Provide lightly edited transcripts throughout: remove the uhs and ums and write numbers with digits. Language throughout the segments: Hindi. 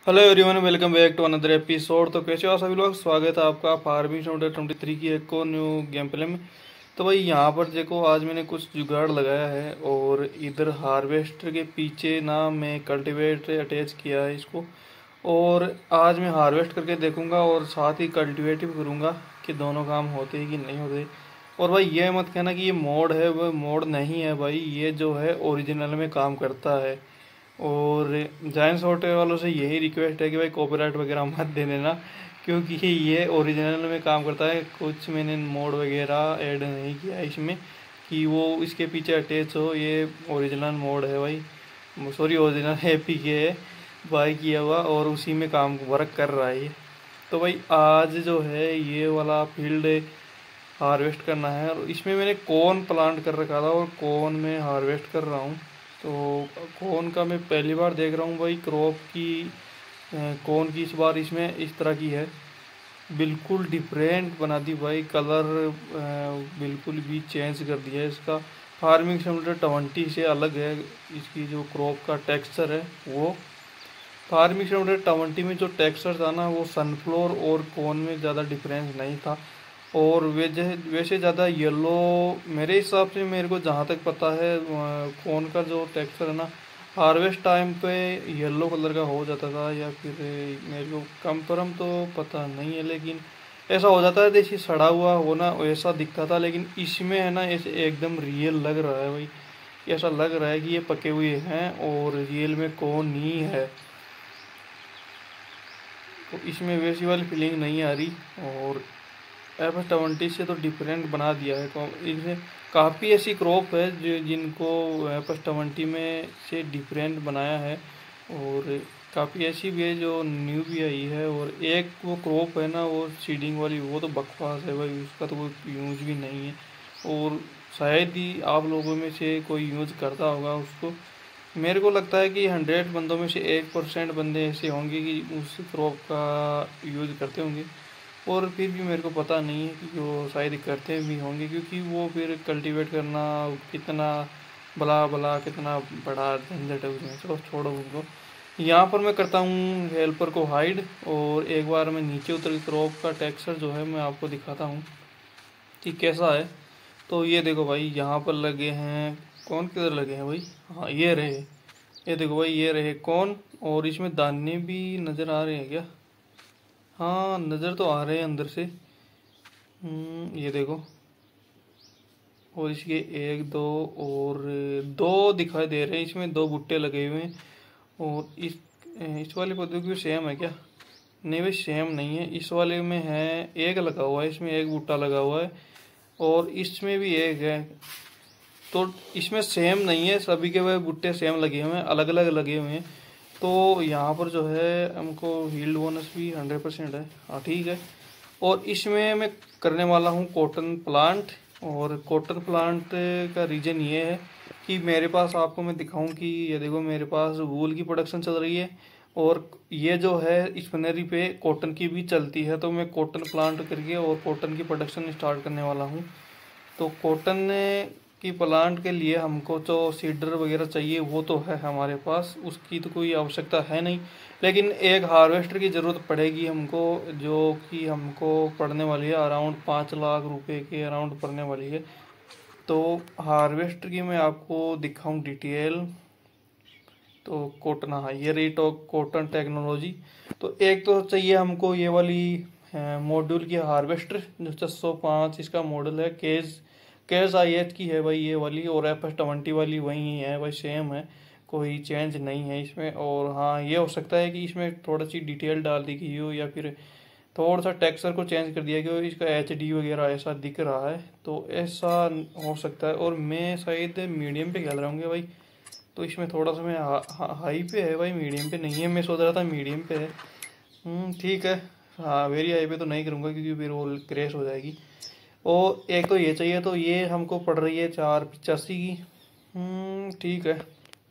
Hello everyone, welcome back to another episode. तो कैसे हो सभी लोग। स्वागत है आपका फार्मिंग सिमुलेटर 23 की एक और न्यू गेम प्ले में। तो भाई यहाँ पर देखो, आज मैंने कुछ जुगाड़ लगाया है और इधर हार्वेस्टर के पीछे ना मैं कल्टीवेटर अटैच किया है इसको। और आज मैं हार्वेस्ट करके देखूंगा और साथ ही कल्टीवेट भी करूंगा कि दोनों काम होते हैं कि नहीं होते। और भाई ये मत कहना कि ये मोड है, वो मोड नहीं है भाई, ये जो है ओरिजिनल में काम करता है। और जायंट सॉफ्टवेयर वालों से यही रिक्वेस्ट है कि भाई कॉपीराइट वगैरह मत दे देना, क्योंकि ये ओरिजिनल में काम करता है। कुछ मैंने मोड वगैरह ऐड नहीं किया है इसमें कि वो इसके पीछे अटैच हो। ये ओरिजिनल मोड है भाई, सॉरी ओरिजिनल एपीके है बाई किया हुआ, और उसी में काम वर्क कर रहा है ये। तो भाई आज जो है ये वाला फील्ड हार्वेस्ट करना है, और इसमें मैंने कॉर्न प्लांट कर रखा था और कॉर्न में हार्वेस्ट कर रहा हूँ। तो कॉर्न का मैं पहली बार देख रहा हूँ भाई, क्रॉप की कॉर्न की इस बार इसमें इस तरह की है। बिल्कुल डिफरेंट बना दी भाई, कलर बिल्कुल भी चेंज कर दिया है इसका। फार्मिंग सिमुलेटर 20 से अलग है इसकी जो क्रॉप का टेक्सचर है वो। फार्मिंग सिमुलेटर 20 में जो टेक्सचर था ना, वो सनफ्लोर और कॉर्न में ज़्यादा डिफरेंस नहीं था। और वैसे ज़्यादा येलो, मेरे हिसाब से, मेरे को जहाँ तक पता है कॉर्न का जो टेक्सचर है ना, हार्वेस्ट टाइम पे येलो कलर का हो जाता था, या फिर मेरे को कंफर्म तो पता नहीं है, लेकिन ऐसा हो जाता है जैसे सड़ा हुआ हो ना, वैसा दिखता था। लेकिन इसमें है ना, ऐसे एकदम रियल लग रहा है भाई, ऐसा लग रहा है कि ये पके हुए हैं और रियल में कॉर्न ही है। तो इसमें वैसी वाली फीलिंग नहीं आ रही। और F20 से तो डिफरेंट बना दिया है। तो इसमें काफ़ी ऐसी क्रॉप है जो जिनको F20 में से डिफरेंट बनाया है, और काफ़ी ऐसी भी है जो न्यू भी आई है। और एक वो क्रॉप है ना, वो सीडिंग वाली, वो तो बकवास है भाई, उसका तो कोई यूज़ भी नहीं है। और शायद ही आप लोगों में से कोई यूज़ करता होगा उसको। मेरे को लगता है कि 100 बंदों में से 1% बंदे ऐसे होंगे कि उस क्रॉप का यूज़ करते होंगे। और फिर भी मेरे को पता नहीं है कि वो शायद करते भी होंगे, क्योंकि वो फिर कल्टीवेट करना कितना भला भला कितना बड़ा झंझट है उसमें। चलो छोड़ो उनको। यहाँ पर मैं करता हूँ हेल्पर को हाइड, और एक बार मैं नीचे उतर के क्रॉप का टेक्सचर जो है मैं आपको दिखाता हूँ कि कैसा है। तो ये देखो भाई, यहाँ पर लगे हैं कौन, किधर लगे हैं भाई, हाँ ये रहे। ये देखो भाई, ये रहे कौन। और इसमें दाने भी नज़र आ रहे हैं क्या? हाँ नज़र तो आ रहे हैं अंदर से। ये देखो। और इसके एक दो और दो दिखाई दे रहे हैं, इसमें दो भुट्टे लगे हुए हैं। और इस वाले पौधे की भी सेम है क्या? नहीं भाई, सेम नहीं है। इस वाले में है एक लगा हुआ है, इसमें एक भुट्टा लगा हुआ है, और इसमें भी एक है। तो इसमें सेम नहीं है, सभी के वह भुट्टे सेम लगे हुए हैं, अलग अलग लगे हुए हैं। तो यहाँ पर जो है हमको हील्ड बोनस भी 100% है। हाँ ठीक है। और इसमें मैं करने वाला हूँ कॉटन प्लांट। और कॉटन प्लांट का रीज़न ये है कि मेरे पास, आपको मैं दिखाऊं कि ये देखो, मेरे पास वूल की प्रोडक्शन चल रही है, और ये जो है स्पिनरी पे कॉटन की भी चलती है। तो मैं कॉटन प्लांट करके और कॉटन की प्रोडक्शन स्टार्ट करने वाला हूँ। तो कॉटन की प्लांट के लिए हमको जो सीडर वगैरह चाहिए वो तो है हमारे पास, उसकी तो कोई आवश्यकता है नहीं। लेकिन एक हार्वेस्टर की ज़रूरत पड़ेगी हमको, जो कि हमको पड़ने वाली है अराउंड 5 लाख रुपए के अराउंड पड़ने वाली है। तो हार्वेस्टर की मैं आपको दिखाऊं डिटेल। तो कॉटन, हाँ ये रही तो कॉटन टेक्नोलॉजी। तो एक तो चाहिए हमको ये वाली मॉड्यूल की हार्वेस्टर, जो 605 इसका मॉडल है। केस IH की है भाई ये वाली, और FS20 वाली वही है भाई, सेम है, कोई चेंज नहीं है इसमें। और हाँ ये हो सकता है कि इसमें थोड़ा सी डिटेल डाल दी गई हो, या फिर थोड़ा सा टेक्सचर को चेंज कर दिया गया हो, इसका HD वगैरह ऐसा दिख रहा है, तो ऐसा हो सकता है। और मैं शायद मीडियम पे खेल रहा हूँ भाई, तो इसमें थोड़ा सा मैं हाई पे है भाई, मीडियम पे नहीं है। मैं सोच रहा था मीडियम पे है। ठीक है। हाँ वेरी हाई पे तो नहीं करूँगा, क्योंकि फिर वो क्रैश हो जाएगी। और एक तो ये चाहिए, तो ये हमको पड़ रही है 485 की। ठीक है।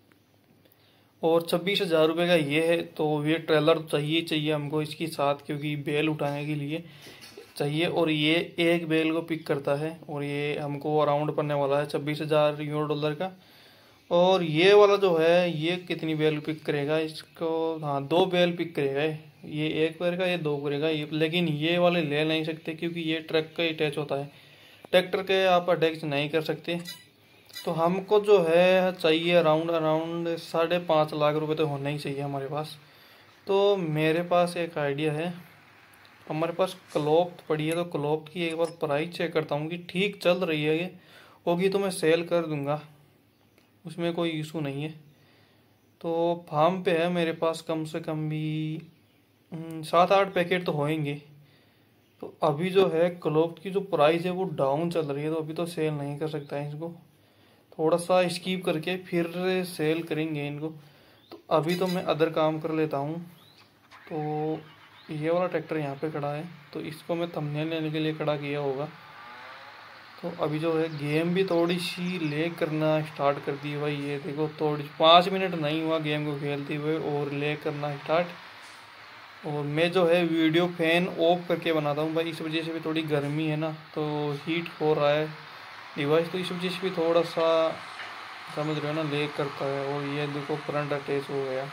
और 26,000 रुपये का ये है। तो ये ट्रेलर चाहिए चाहिए हमको इसके साथ, क्योंकि बेल उठाने के लिए चाहिए। और ये एक बेल को पिक करता है, और ये हमको अराउंड पड़ने वाला है 26,000 यूरो डॉलर का। और ये वाला जो है ये कितनी बेल पिक करेगा इसको, हाँ 2 बेल पिक करेगा ये 1 करेगा ये 2 करेगा ये, लेकिन ये वाले ले नहीं सकते क्योंकि ये ट्रक का ही अटैच होता है, ट्रैक्टर के आप अटैच नहीं कर सकते। तो हमको जो है चाहिए अराउंड अराउंड 5.5 लाख रुपए तो होना ही चाहिए हमारे पास। तो मेरे पास एक आइडिया है, हमारे पास क्लॉथ पड़ी है, तो क्लॉथ की एक बार प्राइस चेक करता हूँ कि ठीक चल रही है ये, होगी तो मैं सेल कर दूंगा, उसमें कोई इशू नहीं है। तो फार्म पे है मेरे पास कम से कम भी 7-8 पैकेट तो होंगे। तो अभी जो है क्लॉथ की जो प्राइस है वो डाउन चल रही है, तो अभी तो सेल नहीं कर सकता है इसको, थोड़ा सा स्कीप करके फिर सेल करेंगे इनको। तो अभी तो मैं अदर काम कर लेता हूँ। तो ये वाला ट्रैक्टर यहाँ पे खड़ा है, तो इसको मैं थंबनेल लेने के लिए खड़ा किया होगा। तो अभी जो है गेम भी थोड़ी सी ले करना स्टार्ट कर दी भाई, ये देखो थोड़ी 5 मिनट नहीं हुआ गेम को खेलते हुए और ले करना स्टार्ट। और मैं जो है वीडियो फैन ऑफ करके बनाता हूँ भाई, इस वजह से भी थोड़ी गर्मी है ना, तो हीट हो रहा है डिवाइस, तो इस वजह से भी थोड़ा सा समझ रहे हो ना लेग करता है। और ये देखो करंट अटैच हो गया,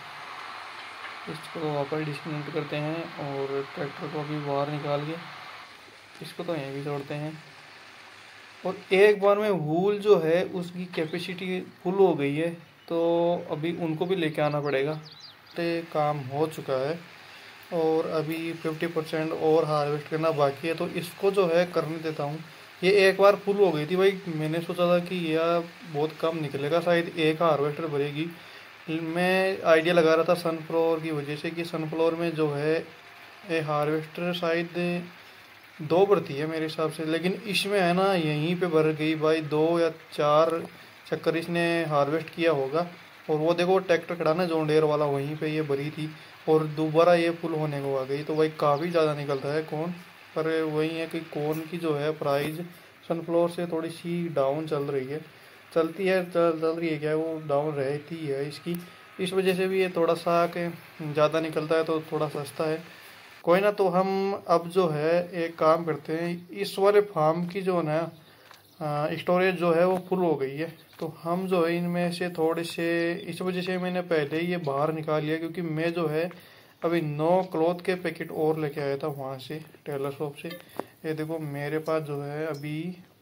इसको वापस डिस्कनेक्ट करते हैं और ट्रैक्टर को अभी बाहर निकाल के इसको तो यहीं भी जोड़ते हैं। और एक बार में व्हील जो है उसकी कैपेसिटी फुल हो गई है, तो अभी उनको भी लेके आना पड़ेगा। तो काम हो चुका है और अभी 50% और हार्वेस्ट करना बाकी है, तो इसको जो है करने देता हूँ। ये एक बार फुल हो गई थी भाई, मैंने सोचा था कि यह बहुत कम निकलेगा, शायद एक हार्वेस्टर भरेगी। मैं आइडिया लगा रहा था सनफ्लावर की वजह से कि सनफ्लावर में जो है ये हार्वेस्टर शायद 2 भरती है मेरे हिसाब से, लेकिन इसमें है ना यहीं पे भर गई भाई, 2 या 4 चक्कर इसने हार्वेस्ट किया होगा। और वो देखो ट्रैक्टर खड़ा ना जॉन डेयर वाला, वहीं पे ये भरी थी और दोबारा ये फुल होने को आ गई, तो भाई काफ़ी ज़्यादा निकलता है कौन। पर वही है कि कौन की जो है प्राइस सनफ्लावर से थोड़ी सी डाउन चल रही है, चलती है चल रही है क्या, वो डाउन रहती है इसकी, इस वजह से भी ये थोड़ा सा कि ज़्यादा निकलता है तो थोड़ा सस्ता है। कोई ना, तो हम अब जो है एक काम करते हैं, इस वाले फार्म की जो ना स्टोरेज जो है वो फुल हो गई है, तो हम जो है इनमें से थोड़े से, इस वजह से मैंने पहले ही ये बाहर निकाल लिया, क्योंकि मैं जो है अभी 9 क्लॉथ के पैकेट और लेके आया था वहाँ से टेलर शॉप से। ये देखो मेरे पास जो है अभी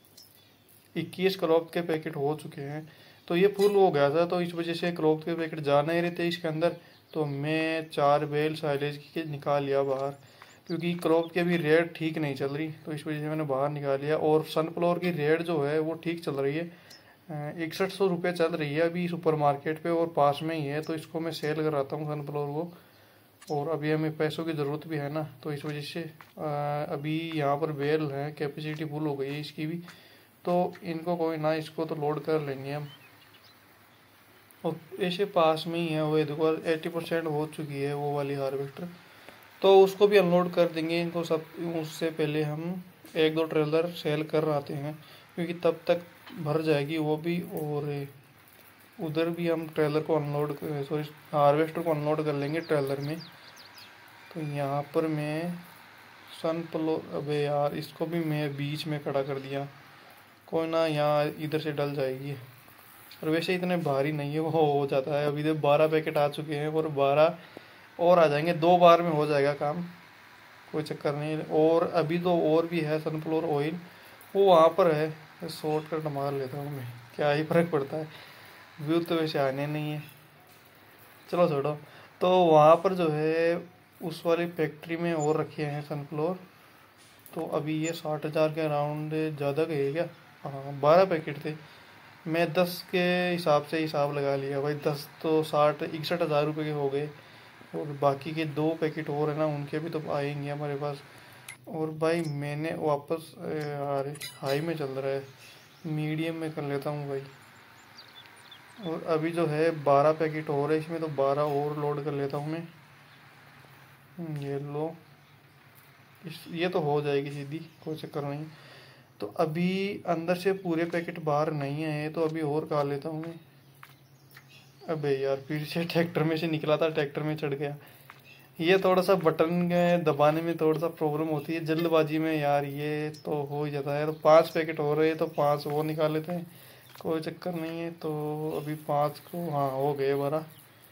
21 क्लॉथ के पैकेट हो चुके हैं, तो ये फुल हो गया था, तो इस वजह से क्लॉथ के पैकेट जा नहीं रहे थे इसके अंदर, तो मैं 4 बेल साइलेज के निकाल लिया बाहर, क्योंकि क्लॉथ की अभी रेट ठीक नहीं चल रही, तो इस वजह से मैंने बाहर निकाल लिया। और सनफ्लावर की रेट जो है वो ठीक चल रही है, 6100 रुपये चल रही है अभी सुपर मार्केट पे, और पास में ही है, तो इसको मैं सेल कराता हूँ सनफ्लावर को। और अभी हमें पैसों की ज़रूरत भी है ना, तो इस वजह से अभी यहाँ पर बेल है, कैपेसिटी फुल हो गई है इसकी भी, तो इनको कोई ना, इसको तो लोड कर लेंगे हम। और ऐसे पास में ही है वो, देखो 80% हो चुकी है वो वाली हार्वेस्टर, तो उसको भी अनलोड कर देंगे इनको सब। उससे पहले हम 1-2 ट्रेलर सेल कर आते हैं, क्योंकि तब तक भर जाएगी वो भी, और उधर भी हम ट्रेलर को अनलोड, सॉरी हार्वेस्टर को अनलोड कर लेंगे ट्रेलर में। तो यहाँ पर मैं अबे यार इसको भी मैं बीच में खड़ा कर दिया, कोई ना यहाँ इधर से डल जाएगी, और वैसे इतने भारी नहीं है, वो हो जाता है। अभी तो 12 पैकेट आ चुके हैं और 12 और आ जाएंगे, 2 बार में हो जाएगा काम, कोई चक्कर नहीं। और अभी तो और भी है सनफ्लावर ऑयल, वो वहाँ पर है, शॉर्टकट मार लेता हूँ मैं, क्या ही फर्क पड़ता है, व्यू तो वैसे आने नहीं है, चलो छोड़ो। तो वहाँ पर जो है उस वाली फैक्ट्री में और रखे हैं सनफ्लावर, तो अभी ये 60,000 के अराउंड ज़्यादा गए क्या, हाँ 12 पैकेट थे, मैं 10 के हिसाब से हिसाब लगा लिया भाई, 10 तो 61,000 रुपये के हो गए। और बाकी के 2 पैकेट और है ना, उनके भी तो आएंगे हमारे पास। और भाई मैंने वापस अरे हाई में चल रहा है, मीडियम में कर लेता हूँ भाई। और अभी जो है 12 पैकेट और है इसमें, तो 12 और लोड कर लेता हूँ मैं। ये लो, ये तो हो जाएगी सीधी, कोई चक्कर नहीं। तो अभी अंदर से पूरे पैकेट बाहर नहीं आए, तो अभी और खा लेता हूँ मैं। अबे यार फिर से ट्रैक्टर में से निकला था, ट्रैक्टर में चढ़ गया। ये थोड़ा सा बटन दबाने में थोड़ा सा प्रॉब्लम होती है जल्दबाजी में यार, ये तो हो ही जाता है। तो 5 पैकेट हो रहे हैं, तो 5 और निकाल लेते हैं, कोई चक्कर नहीं है। तो अभी 5 को हाँ हो गए 12।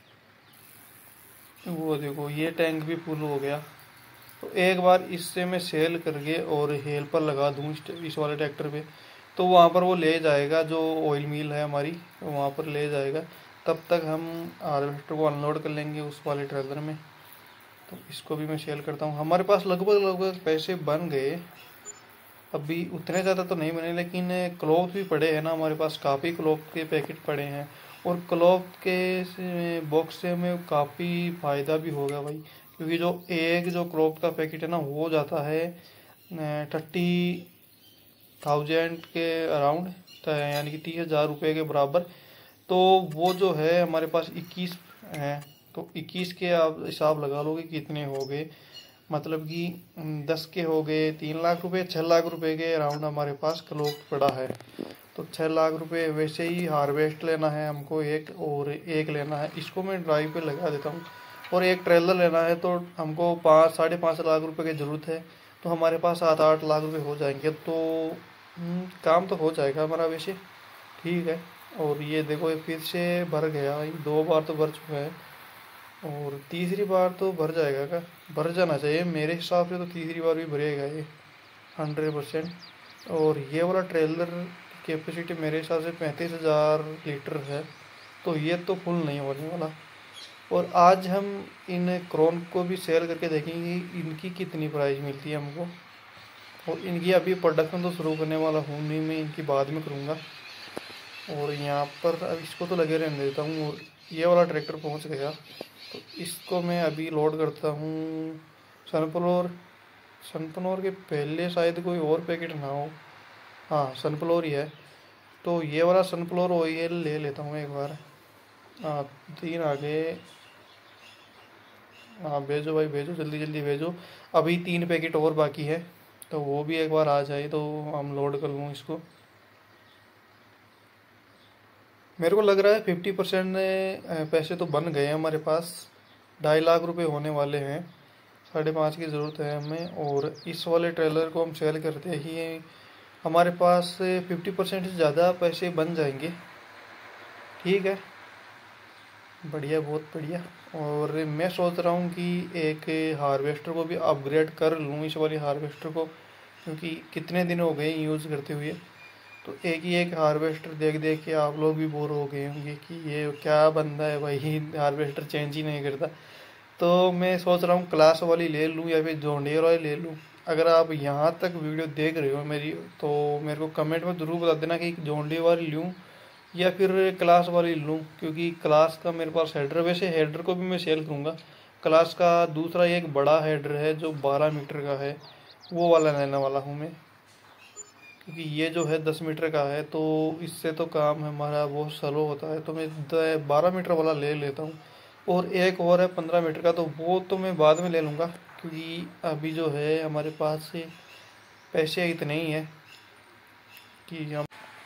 वो देखो ये टैंक भी फुल हो गया। तो एक बार इससे मैं सेल करके और हेल्पर लगा दूँ इस वाले ट्रैक्टर पे, तो वहाँ पर वो ले जाएगा, जो ऑयल मिल है हमारी तो वहाँ पर ले जाएगा। तब तक हम हार्वेस्टर को अनलोड कर लेंगे उस वाले ट्रेलर में। तो इसको भी मैं सेल करता हूँ। हमारे पास लगभग लगभग पैसे बन गए। अभी उतने ज़्यादा तो नहीं बने, लेकिन क्लॉथ भी पड़े हैं ना हमारे पास, काफ़ी क्लॉथ के पैकेट पड़े हैं। और क्लॉथ के बॉक्स से हमें काफ़ी फ़ायदा भी होगा भाई, क्योंकि जो क्लॉथ का पैकेट है ना वो जाता है 30,000 के अराउंड, यानी कि 30,000 रुपये के बराबर। तो वो जो है हमारे पास 21 है, तो 21 के आप हिसाब लगा लोगे कितने हो गए। मतलब कि 10 के हो गए 3 लाख रुपए, 6 लाख रुपए के अराउंड हमारे पास क्लॉथ पड़ा है। तो 6 लाख रुपए वैसे ही हार्वेस्ट लेना है हमको एक, और एक लेना है इसको मैं ड्राइव पे लगा देता हूँ, और एक ट्रेलर लेना है। तो हमको 5-5.5 लाख रुपए की ज़रूरत है। तो हमारे पास 7-8 लाख रुपए हो जाएंगे। तो काम तो हो जाएगा हमारा वैसे, ठीक है। और ये देखो ये फिर से भर गया भाई, 2 बार तो भर चुका है, और तीसरी बार तो भर जाएगा क्या, भर जाना चाहिए मेरे हिसाब से। तो तीसरी बार भी भरेगा ये 100%। और ये वाला ट्रेलर की कैपेसिटी मेरे हिसाब से 35,000 लीटर है, तो ये तो फुल नहीं होने वाला। और आज हम इन क्रोन को भी सेल करके देखेंगे इनकी कितनी प्राइस मिलती है हमको। और इनकी अभी प्रोडक्शन तो शुरू करने वाला हूँ नहीं, मैं इनकी बाद में करूँगा। और यहाँ पर अब इसको तो लगे रहने देता हूँ। और ये वाला ट्रैक्टर पहुँच गया, तो इसको मैं अभी लोड करता हूँ। सनफ्लोर सनफ्लोर के पहले शायद कोई और पैकेट ना हो, हाँ सनफ्लोर ही है। तो ये वाला सनफ्लोर ऑयल ले लेता हूँ एक बार। हाँ 3 आ गए। हाँ भेजो भाई भेजो, जल्दी जल्दी भेजो। अभी 3 पैकेट और बाकी है, तो वो भी एक बार आ जाए तो हम लोड कर लूँ इसको। मेरे को लग रहा है 50% पैसे तो बन गए हैं हमारे पास। 2.5 लाख रुपए होने वाले हैं, 5.5 की ज़रूरत है हमें। और इस वाले ट्रेलर को हम सेल करते ही हमारे पास 50% से ज़्यादा पैसे बन जाएंगे, ठीक है। बढ़िया, बहुत बढ़िया। और मैं सोच रहा हूँ कि एक हार्वेस्टर को भी अपग्रेड कर लूँ, इस वाली हार्वेस्टर को, क्योंकि कितने दिन हो गए यूज़ करते हुए। तो एक ही एक हार्वेस्टर देख देख के आप लोग भी बोर हो गए होंगे कि ये क्या बंदा है भाई, हार्वेस्टर चेंज ही नहीं करता। तो मैं सोच रहा हूँ क्लास वाली ले लूँ या फिर जॉन डीयर वाली ले लूँ। अगर आप यहाँ तक वीडियो देख रहे हो मेरी, तो मेरे को कमेंट में ज़रूर बता देना कि जॉन डीयर वाली लूँ या फिर क्लास वाली लूँ। क्योंकि क्लास का मेरे पास हेडर, वैसे हेडर को भी मैं सेल करूँगा। क्लास का दूसरा एक बड़ा हेडर है जो 12 मीटर का है, वो वाला लेने वाला हूँ मैं। क्योंकि ये जो है 10 मीटर का है, तो इससे तो काम हमारा बहुत स्लो होता है। तो मैं 12 मीटर वाला ले लेता हूँ। और एक और है 15 मीटर का, तो वो तो मैं बाद में ले लूँगा, क्योंकि अभी जो है हमारे पास से पैसे इतने ही हैं कि हम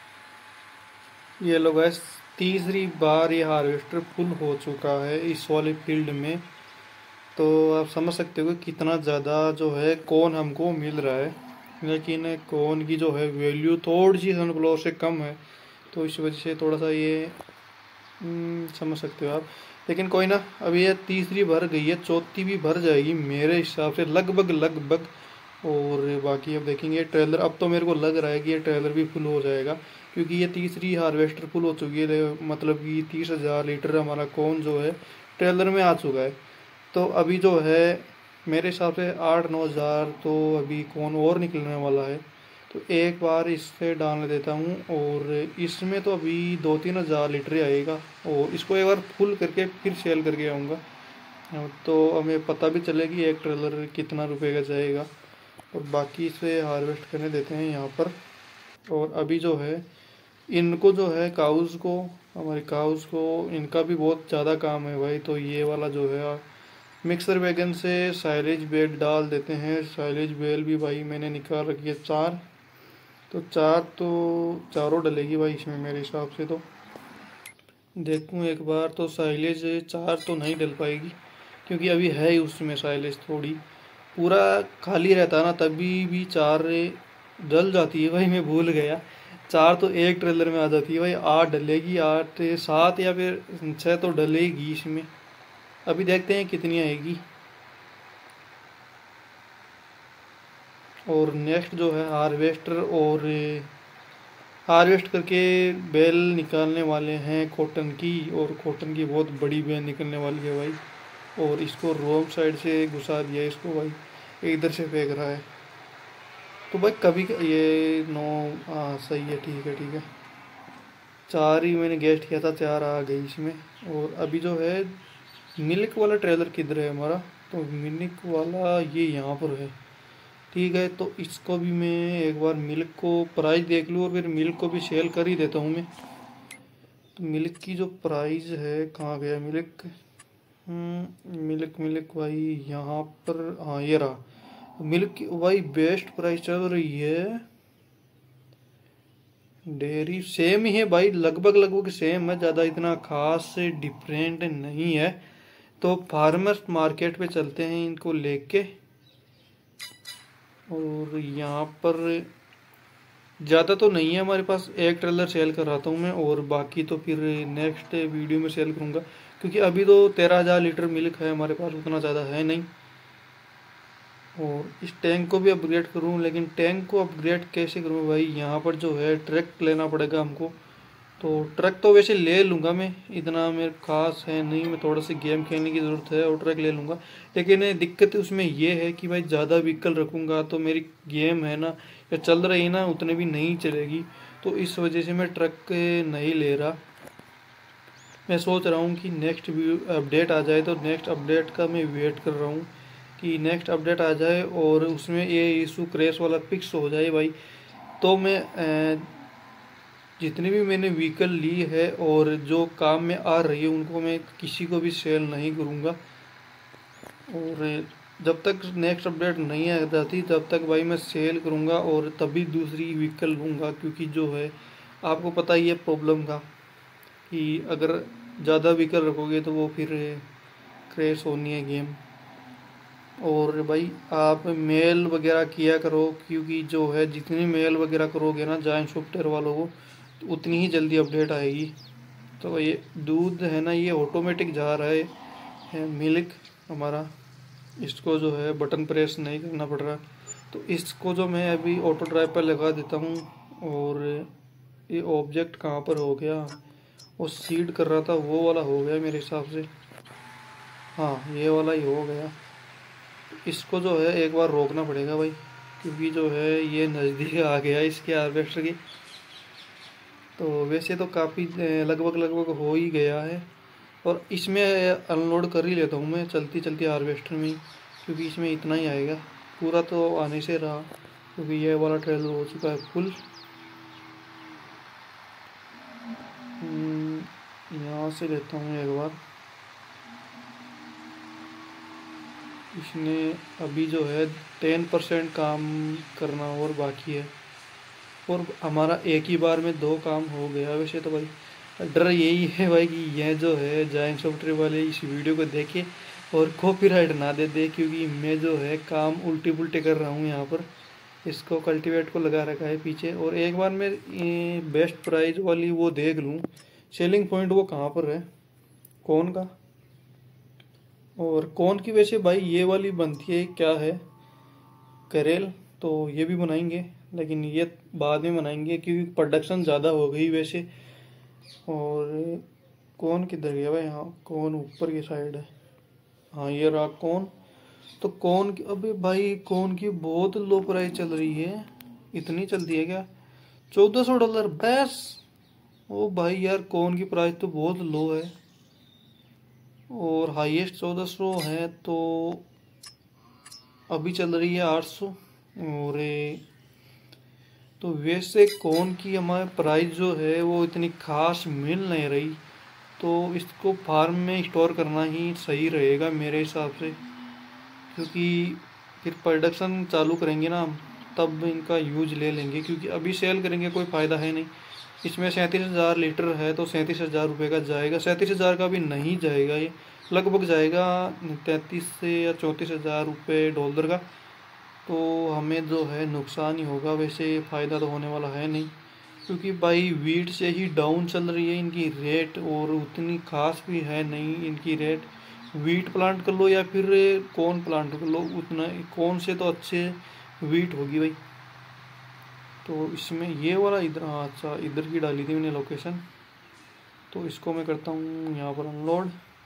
ये लोग है। तीसरी बार ये हार्वेस्टर फुल हो चुका है इस वाले फील्ड में। तो आप समझ सकते हो कि कितना ज़्यादा जो है कौन हमको मिल रहा है। लेकिन कौन की जो है वैल्यू थोड़ी सी सनफ्लावर से कम है, तो इस वजह से थोड़ा सा ये समझ सकते हो आप। लेकिन कोई ना, अभी ये तीसरी भर गई है, चौथी भी भर जाएगी मेरे हिसाब से लगभग लगभग। और बाकी अब देखेंगे ट्रेलर। अब तो मेरे को लग रहा है कि ये ट्रेलर भी फुल हो जाएगा, क्योंकि ये तीसरी हार्वेस्टर फुल हो चुकी है। मतलब कि 30,000 लीटर हमारा कौन जो है ट्रेलर में आ चुका है। तो अभी जो है मेरे हिसाब से 8-9 हज़ार तो अभी कौन और निकलने वाला है। तो एक बार इससे डाल देता हूँ, और इसमें तो अभी 2-3 हज़ार लीटर ही आएगा। और इसको एक बार फुल करके फिर सेल करके आऊँगा, तो हमें पता भी चलेगी एक ट्रेलर कितना रुपए का जाएगा। और बाकी इसे हार्वेस्ट करने देते हैं यहाँ पर। और अभी जो है इनको जो है काउज़ को, हमारी काउज़ को इनका भी बहुत ज़्यादा काम है भाई। तो ये वाला जो है मिक्सर वैगन से साइलेज बेल डाल देते हैं। साइलेज बेल भी भाई मैंने निकाल रखी है 4, तो 4 तो चारों डलेगी भाई इसमें मेरे हिसाब से। तो देखूँ एक बार, तो साइलेज 4 तो नहीं डल पाएगी, क्योंकि अभी है ही उसमें साइलेज थोड़ी। पूरा खाली रहता ना तभी भी 4 डल जाती है भाई, मैं भूल गया। 4 तो एक ट्रेलर में आ जाती है भाई, 8 डलेगी, 8 7 या फिर 6 तो डलेगी इसमें। अभी देखते हैं कितनी आएगी। और नेक्स्ट जो है हार्वेस्टर, और हार्वेस्ट करके बेल निकालने वाले हैं कॉटन की, और कॉटन की बहुत बड़ी बेल निकलने वाली है भाई। और इसको रोम साइड से घुसा दिया इसको भाई, इधर से फेंक रहा है। तो भाई कभी ये 9, हाँ सही है, ठीक है ठीक है। 4 ही मैंने गेस्ट किया था, 4 आ गई इसमें। और अभी जो है मिल्क वाला ट्रेलर किधर है हमारा, तो मिल्क वाला ये यहाँ पर है। ठीक है, तो इसको भी मैं एक बार मिल्क को प्राइस देख लूँ और फिर मिल्क को भी सेल कर ही देता हूँ मैं। तो मिल्क की जो प्राइस है, कहाँ गया मिल्क, मिल्क मिल्क भाई यहाँ पर, हाँ ये रहा। मिल्क की भाई बेस्ट प्राइस चल रही है। डेयरी सेम ही है भाई, लगभग लगभग सेम है, ज़्यादा इतना खास से डिफरेंट नहीं है। तो फार्मर्स मार्केट पे चलते हैं इनको लेके। और यहाँ पर ज़्यादा तो नहीं है हमारे पास, एक ट्रेलर सेल कराता हूँ मैं, और बाकी तो फिर नेक्स्ट वीडियो में सेल करूँगा। क्योंकि अभी तो 13,000 लीटर मिल्क है हमारे पास, उतना ज़्यादा है नहीं। और इस टैंक को भी अपग्रेड करूँ, लेकिन टैंक को अपग्रेड कैसे करूँ भाई, यहाँ पर जो है ट्रक लेना पड़ेगा हमको। तो ट्रक तो वैसे ले लूँगा मैं, इतना मेरे खास है नहीं, मैं थोड़ा सी गेम खेलने की ज़रूरत है और ट्रक ले लूँगा। लेकिन दिक्कत उसमें ये है कि भाई ज़्यादा व्हीकल रखूँगा तो मेरी गेम है ना, या चल रही है ना, उतने भी नहीं चलेगी। तो इस वजह से मैं ट्रक नहीं ले रहा। मैं सोच रहा हूँ कि नेक्स्ट अपडेट आ जाए, तो नेक्स्ट अपडेट का मैं वेट कर रहा हूँ कि नेक्स्ट अपडेट आ जाए और उसमें ये इशू क्रैश वाला फिक्स हो जाए भाई। तो मैं जितनी भी मैंने व्हीकल ली है और जो काम में आ रही है उनको मैं किसी को भी सेल नहीं करूँगा। और जब तक नेक्स्ट अपडेट नहीं आ जाती तब तक भाई मैं सेल करूँगा और तभी दूसरी व्हीकल लूँगा। क्योंकि जो है आपको पता ही है प्रॉब्लम का, कि अगर ज़्यादा व्हीकल रखोगे तो वो फिर क्रैश होनी है गेम। और भाई आप मेल वगैरह किया करो, क्योंकि जो है जितनी मेल वगैरह करोगे ना जायंट सॉफ्टवेयर वालों को, तो उतनी ही जल्दी अपडेट आएगी। तो ये दूध है ना, ये ऑटोमेटिक जा रहा है मिल्क हमारा, इसको जो है बटन प्रेस नहीं करना पड़ रहा। तो इसको जो मैं अभी ऑटो ड्राइव पर लगा देता हूँ। और ये ऑब्जेक्ट कहाँ पर हो गया, वो सीड कर रहा था वो वाला हो गया मेरे हिसाब से, हाँ ये वाला ही हो गया। इसको जो है एक बार रोकना पड़ेगा भाई, क्योंकि जो है ये नज़दीक आ गया इसके हार्वेस्टर की। तो वैसे तो काफ़ी लगभग लगभग हो ही गया है, और इसमें अनलोड कर ही लेता हूँ मैं चलती चलती हार्वेस्टर में ही, क्योंकि इसमें इतना ही आएगा, पूरा तो आने से रहा, क्योंकि ये वाला ट्रेलर हो चुका है फुल। यहाँ से लेता हूँ एक बार। इसने अभी जो है 10% काम करना और बाकी है, और हमारा एक ही बार में 2 काम हो गया। वैसे तो भाई डर यही है भाई कि यह जो है जायंट सॉफ्टवेयर वाले इस वीडियो को देखे और कॉपीराइट ना दे दे, क्योंकि मैं जो है काम उल्टे पुल्टे कर रहा हूँ यहाँ पर। इसको कल्टीवेट को लगा रखा है पीछे, और एक बार मैं बेस्ट प्राइस वाली वो देख लूँ, सेलिंग पॉइंट वो कहाँ पर है कौन का। और कौन की वैसे भाई ये वाली बनती है क्या है, करेल, तो ये भी बनाएंगे, लेकिन ये बाद में बनाएंगे क्योंकि प्रोडक्शन ज़्यादा हो गई वैसे। और कौन किधर गया भाई, हाँ कौन ऊपर की साइड है, हाँ ये रहा कौन। तो कौन की, अबे भाई कौन की बहुत लो प्राइस चल रही है, इतनी चलती है क्या, $1400 बस। ओ भाई यार कौन की प्राइस तो बहुत लो है, और हाईएस्ट 1400 है, तो अभी चल रही है 800। और तो वैसे कौन की हमारे प्राइस जो है वो इतनी खास मिल नहीं रही, तो इसको फार्म में स्टोर करना ही सही रहेगा मेरे हिसाब से। क्योंकि फिर प्रोडक्शन चालू करेंगे ना हम, तब इनका यूज ले लेंगे, क्योंकि अभी सेल करेंगे कोई फ़ायदा है नहीं। इसमें 37,000 लीटर है, तो 37,000 रुपये का जाएगा, 37,000 का भी नहीं जाएगा, ये लगभग जाएगा 33 से या 34,000 रुपये डॉलर का। तो हमें जो है नुकसान ही होगा, वैसे फ़ायदा तो होने वाला है नहीं। क्योंकि भाई वीट से ही डाउन चल रही है इनकी रेट, और उतनी खास भी है नहीं इनकी रेट। वीट प्लांट कर लो या फिर कॉर्न प्लांट कर लो, उतना कौन से तो अच्छे वीट होगी भाई। तो इसमें ये वाला इधर, हाँ अच्छा इधर की डाली थी मैंने लोकेशन। तो इसको मैं करता हूँ यहाँ पर अनलोड।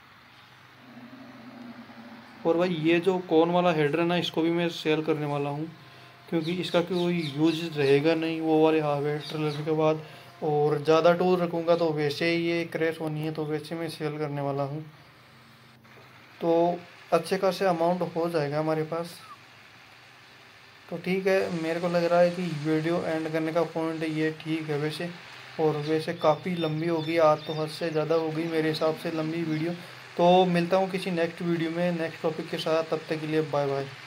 और भाई ये जो कॉर्न वाला हेडर है ना, इसको भी मैं सेल करने वाला हूँ, क्योंकि इसका कोई यूज रहेगा नहीं वो वाले हार्वेस्टर लेने के बाद। और ज़्यादा टूल रखूँगा तो वैसे ही ये क्रैश होनी है, तो वैसे मैं सेल करने वाला हूँ। तो अच्छे खासे अमाउंट हो जाएगा हमारे पास। तो ठीक है, मेरे को लग रहा है कि वीडियो एंड करने का पॉइंट ये ठीक है वैसे। और वैसे काफ़ी लंबी होगी आज, तो हद से ज़्यादा हो गई मेरे हिसाब से लंबी वीडियो। तो मिलता हूँ किसी नेक्स्ट वीडियो में नेक्स्ट टॉपिक के साथ, तब तक के लिए बाय बाय।